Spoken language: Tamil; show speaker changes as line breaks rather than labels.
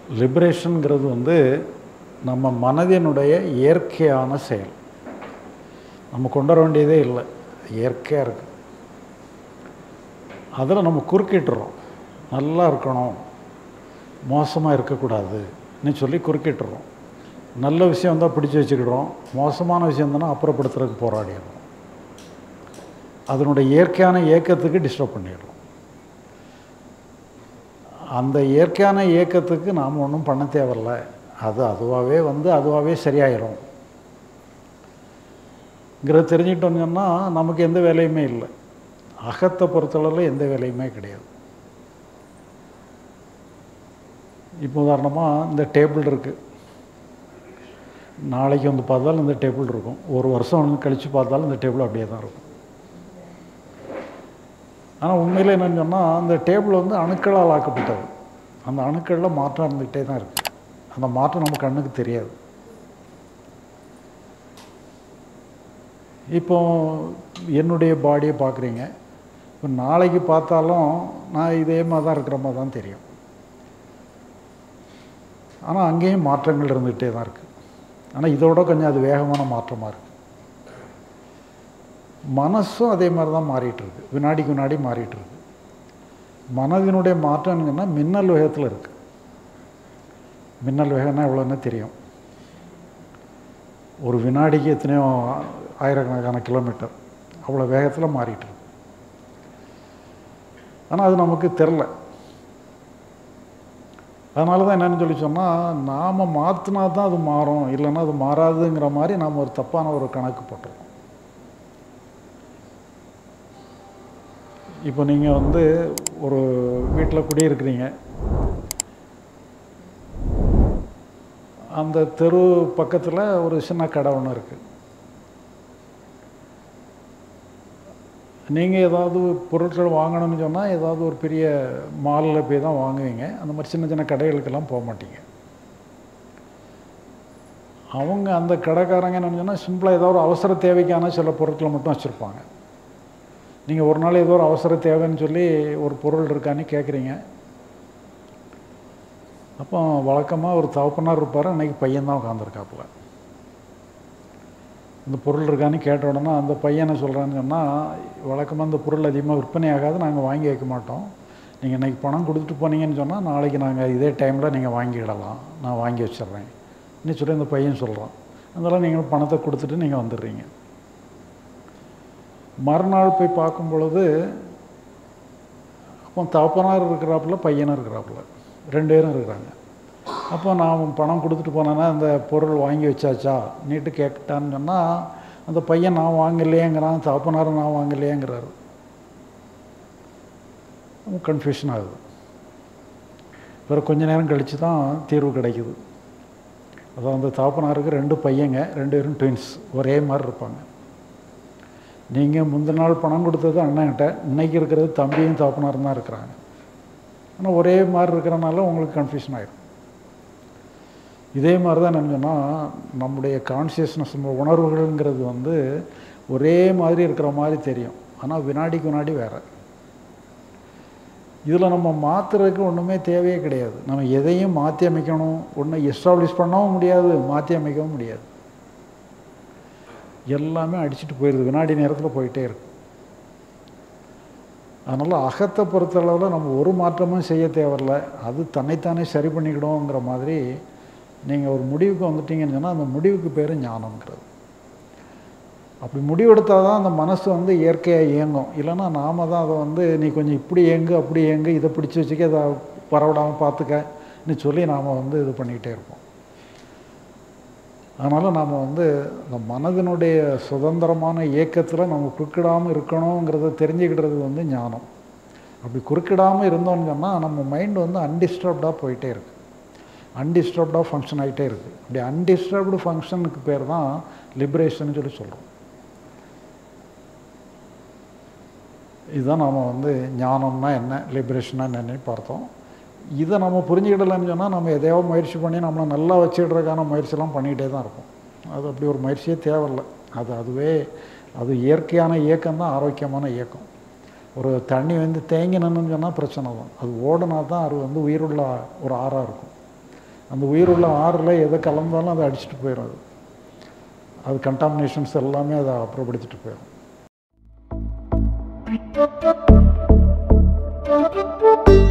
லிபரேஷனுங்கிறது வந்து நம்ம மனதினுடைய இயற்கையான செயல். நம்ம கொண்டு வர வேண்டியதே இல்லை, இயற்கையாக இருக்குது. அதில் நம்ம குறுக்கிட்டுறோம். நல்லா இருக்கணும், மோசமாக இருக்கக்கூடாதுன்னு சொல்லி குறுக்கிட்டுறோம். நல்ல விஷயம் வந்தால் பிடிச்சி வச்சுக்கிடுறோம், மோசமான விஷயம் தானே அப்புறப்படுத்துறதுக்கு போராடிடுறோம். அதனுடைய இயற்கையான இயக்கத்துக்கு டிஸ்டர்ப் பண்ணிடுறோம். அந்த இயற்கையான இயக்கத்துக்கு நாம் ஒன்றும் பண்ண தேவையில்ல, அது அதுவாகவே வந்து அதுவாகவே சரியாயிடும் தெரிஞ்சுக்கிட்டோன்னு சொன்னால் நமக்கு எந்த வேலையுமே இல்லை. அகத்தை பொறுத்தளவில் எந்த வேலையுமே கிடையாது. இப்போ உதாரணமாக இந்த டேபிள் இருக்குது, நாளைக்கு வந்து பார்த்தாலும் இந்த டேபிள் இருக்கும், ஒரு வருஷம் கழித்து பார்த்தாலும் இந்த டேபிள் அப்படியே தான் இருக்கும். ஆனால் உண்மையில் என்னென்னு சொன்னால் அந்த டேபிள் வந்து அணுக்களால் ஆக்கப்பட்டது. அந்த அணுக்களில் மாற்றம் இருந்துக்கிட்டே தான் இருக்குது. அந்த மாற்றம் நம்ம கண்ணுக்கு தெரியாது. இப்போ என்னுடைய பாடியை பார்க்குறீங்க, இப்போ நாளைக்கு பார்த்தாலும் நான் இதே மாதிரி தான் இருக்கிற மாதிரி தான் தெரியும். ஆனால் அங்கேயும் மாற்றங்கள் இருந்துகிட்டே தான் இருக்குது. ஆனால் இதோட கொஞ்சம் அது வேகமான மாற்றமாக இருக்குது. மனசும் அதே மாதிரி தான் மாறிட்டுருக்கு, வினாடிக்கு வினாடி மாறிட்டுருக்கு. மனதினுடைய மாற்றம்னா மின்னல் வேகத்தில் இருக்குது. மின்னல் வேகம்னா எவ்வளோன்னு தெரியும். ஒரு வினாடிக்கு எத்தனையோ ஆயிரக்கணக்கான கிலோமீட்டர் அவ்வளோ வேகத்தில் மாறிட்டுருக்கு. ஆனால் அது நமக்கு தெரில. அதனால தான் என்னென்னு சொல்லி சொன்னால், நாம் மாற்றினா தான் அது மாறும், இல்லைன்னா அது மாறாதுங்கிற மாதிரி நாம் ஒரு தப்பான ஒரு கணக்கு போட்டுருக்கோம். இப்போ நீங்கள் வந்து ஒரு வீட்டில் குடியிருக்கிறீங்க, அந்த தெரு பக்கத்தில் ஒரு சின்ன கடை ஒன்று இருக்குது. நீங்கள் ஏதாவது பொருட்கள் வாங்கணும்னு சொன்னால் ஏதாவது ஒரு பெரிய மாலில் போய் தான் வாங்குவீங்க. அந்த மாதிரி சின்ன சின்ன கடைகளுக்கெல்லாம் போக மாட்டீங்க. அவங்க அந்த கடைக்காரங்க என்னென்னு சொன்னால் சிம்பிளாக ஏதோ ஒரு அவசர தேவைக்கான சில பொருட்களை மட்டும் வச்சுருப்பாங்க. நீங்கள் ஒரு நாள் ஏதோ ஒரு அவசர தேவைன்னு சொல்லி ஒரு பொருள் இருக்கான்னு கேட்குறீங்க. அப்போ வழக்கமாக ஒரு தகப்பனார் இருப்பார், அன்றைக்கி பையன்தான் உட்காந்துருக்காப்புல. இந்த பொருள் இருக்கான்னு கேட்ட உடனே அந்த பையனை சொல்கிறான்னு சொன்னால், வழக்கமாக இந்த பொருள் அதிகமாக விற்பனை ஆகாது, நாங்கள் வாங்கி வைக்க மாட்டோம், நீங்கள் இன்றைக்கி பணம் கொடுத்துட்டு போனீங்கன்னு சொன்னால் நாளைக்கு நாங்கள் இதே டைமில் நீங்கள் வாங்கிடலாம், நான் வாங்கி வச்சிட்றேன் இன்னும் சொல்லி இந்த பையன் சொல்கிறான். அதனால் நீங்கள் பணத்தை கொடுத்துட்டு நீங்கள் வந்துடுறீங்க. மறுநாள் போய் பார்க்கும் பொழுது அப்போ தகப்பனார் இருக்கிறாப்புல, பையனும் இருக்கிறாப்புல, 2 பேரும் இருக்கிறாங்க. அப்போ நான் பணம் கொடுத்துட்டு போனேன்னா அந்த பொருள் வாங்கி வச்சாச்சா நீட்டு கேட்டான்னு சொன்னால், அந்த பையன் நான் வாங்கலையேங்கிறான், தகப்பனாரும் நான் வாங்கலையேங்கிறாரு. கன்ஃபியூஷன் ஆகுது. வேறு கொஞ்ச நேரம் கழித்து தான் தீர்வு கிடைக்குது. அதான் அந்த தகப்பனாருக்கு 2 பையங்க, 2 பேரும் ட்வின்ஸ், ஒரே மாதிரி இருப்பாங்க. நீங்கள் முந்தின நாள் பணம் கொடுத்தது அண்ணன்கிட்ட, இன்றைக்கி இருக்கிறது தம்பியும் தகப்பனாரும் தான் இருக்கிறாங்க. ஆனால் ஒரே மாதிரி இருக்கிறனால உங்களுக்கு கன்ஃபியூஷன் ஆகிடும். இதே மாதிரி தான் என்ன சொன்னால், நம்முடைய கான்சியஸ்னஸ், உணர்வுகள்ங்கிறது வந்து ஒரே மாதிரி இருக்கிற மாதிரி தெரியும், ஆனால் வினாடிக்கு வினாடி வேறு. இதில் நம்ம மாற்றுறதுக்கு ஒன்றுமே தேவையே கிடையாது. நம்ம எதையும் மாற்றி அமைக்கணும், ஒன்றும் எஸ்டாப்ளிஷ் பண்ணவும் முடியாது, மாற்றி அமைக்கவும் முடியாது. எல்லாமே அடிச்சுட்டு போயிடுது, வினாடி நேரத்தில் போயிட்டே இருக்கு. அதனால் அகத்தை பொறுத்தளவில் நம்ம ஒரு மாற்றமும் செய்ய தேவையில்லை, அது தன்னைத்தானே சரி பண்ணிக்கிடுவோங்கிற மாதிரி நீங்கள் ஒரு முடிவுக்கு வந்துட்டீங்கன்னு சொன்னால் அந்த முடிவுக்கு பேர் ஞானம்ங்கிறது. அப்படி முடிவெடுத்தால் தான் அந்த மனசு வந்து இயற்கையாக இயங்கும். இல்லைன்னா நாம் தான் அதை வந்து நீ கொஞ்சம் இப்படி இயங்கு அப்படி இயங்கு, இதை பிடிச்சி வச்சுக்க, இதை பரவிடாமல் பார்த்துக்கன்னு சொல்லி நாம் வந்து இது பண்ணிக்கிட்டே இருப்போம். அதனால் நாம் வந்து இந்த மனதினுடைய சுதந்திரமான இயக்கத்தில் நம்ம குறுக்கிடாமல் இருக்கணுங்கிறத தெரிஞ்சுக்கிடுறது வந்து ஞானம். அப்படி குறுக்கிடாமல் இருந்தோன்னு சொன்னால் நம்ம மைண்டு வந்து அன்டிஸ்டர்ப்டாக போயிட்டே இருக்குது, அன்டிஸ்டர்ப்டாக ஃபங்க்ஷன் ஆகிட்டே இருக்குது. அப்படி அன்டிஸ்டர்ப்டு ஃபங்க்ஷனுக்கு பேர் தான் லிபரேஷன் சொல்லி சொல்கிறோம். இதுதான் நாம் வந்து ஞானம்னா என்ன, லிபரேஷன்னா என்னன்னு பார்த்தோம். இதை நம்ம புரிஞ்சுக்கிடலன்னு சொன்னால் நம்ம எதையோ முயற்சி பண்ணி நம்மளை நல்லா வச்சுக்கிட்றதுக்கான முயற்சியெல்லாம் பண்ணிகிட்டே தான் இருக்கும். அது அப்படி ஒரு முயற்சியே தேவையில்லை. அது இயற்கையான இயக்கம் தான் ஆரோக்கியமான இயக்கம். ஒரு தண்ணி வந்து தேங்கி நின்றுன்னு சொன்னால் பிரச்சனை தான். அது ஓடினா தான் அது வந்து உயிருள்ள ஒரு ஆறாக இருக்கும். அந்த உயிருள்ள ஆறில் எதை கலந்தாலும் அதை அடிச்சுட்டு போயிடும். அது கண்டாமினேஷன்ஸ் எல்லாமே அதை அப்புறப்படுத்திட்டு போயிடும்.